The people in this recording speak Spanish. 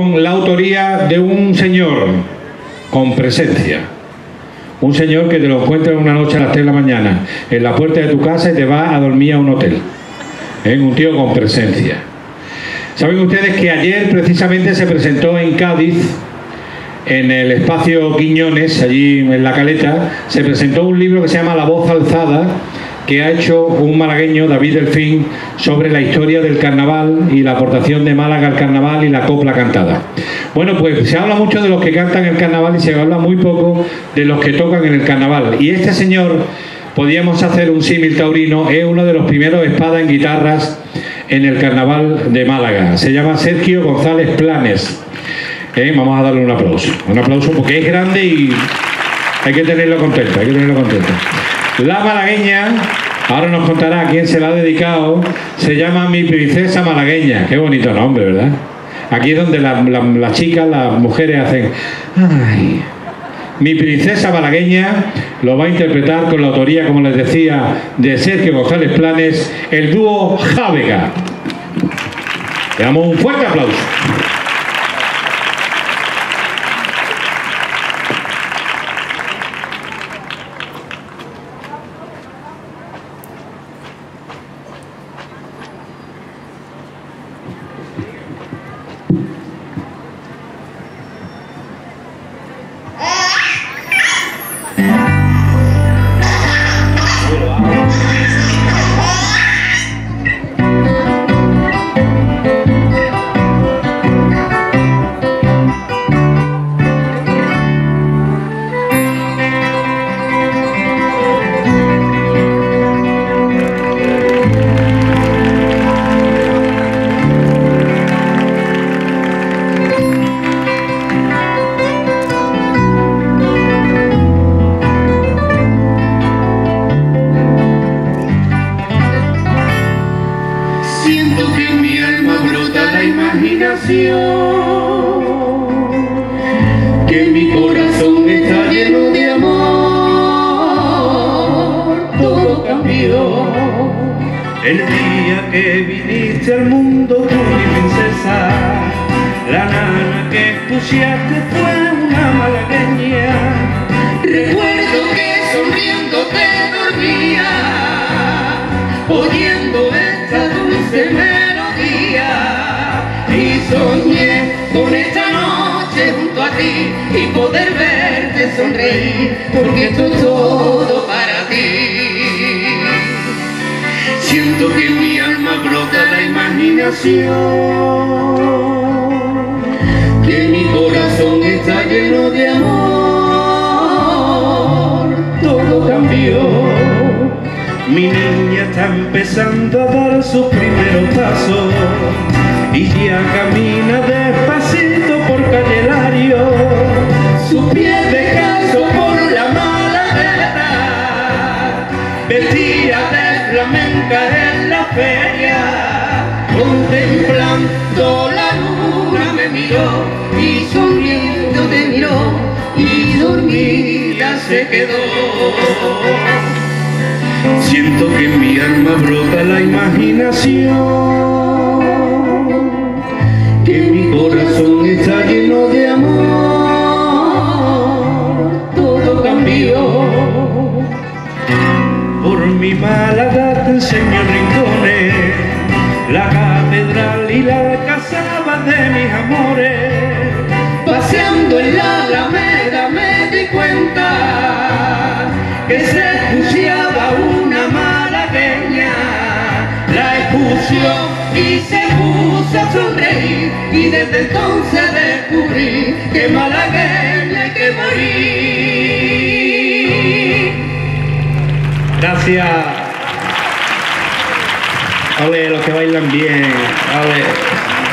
La autoría de un señor con presencia. Un señor que te lo encuentras una noche a las 3 de la mañana en la puerta de tu casa y te va a dormir a un hotel. Un tío con presencia. Saben ustedes que ayer precisamente se presentó en Cádiz, en el espacio Quiñones, allí en La Caleta, se presentó un libro que se llama La voz alzada, que ha hecho un malagueño, David Delfín, sobre la historia del carnaval y la aportación de Málaga al carnaval y la copla cantada. Bueno, pues se habla mucho de los que cantan el carnaval y se habla muy poco de los que tocan en el carnaval. Y este señor, podíamos hacer un símil taurino, es uno de los primeros espadas en guitarras en el carnaval de Málaga. Se llama Sergio González Planes. Vamos a darle un aplauso porque es grande y hay que tenerlo contento, La malagueña, ahora nos contará a quién se la ha dedicado, se llama Mi Princesa Malagueña. Qué bonito nombre, ¿verdad? Aquí es donde las chicas, las mujeres hacen ay. Mi Princesa Malagueña lo va a interpretar con la autoría, como les decía, de Sergio González Planes, el dúo Jávega. Le damos un fuerte aplauso. Que mi corazón está lleno de amor, todo cambió. El día que viniste al mundo, tú mi princesa, la nana que pusiste fue una malagueña. Recuerdo que sonriendo te dormía, oyendo esta dulce melodía. Y soñé con esta noche junto a ti y poder verte sonreír, porque esto es todo para ti. Siento que en mi alma brota la imaginación, que mi corazón está lleno de amor, todo cambió. Mi niña está empezando a dar sus primeros pasos y ya camina despacito por calle Lario, sus pies descalzos por la Malagueta, vestida de flamenca en la feria, contemplando la luna me miró y sonriendo te miró y dormida se quedó. Siento que en mi alma brota la imaginación, que mi corazón está lleno de amor, todo cambió. Por mi Málaga te enseño rincones, la catedral y la alcazaba de mis amores. Paseando en la Alameda me di cuenta que se escuchaba una malagueña, la escuchó y se puso a sonreír, y desde entonces descubrí que malagueña hay que morir. Gracias. Ole, los que bailan bien. Ole.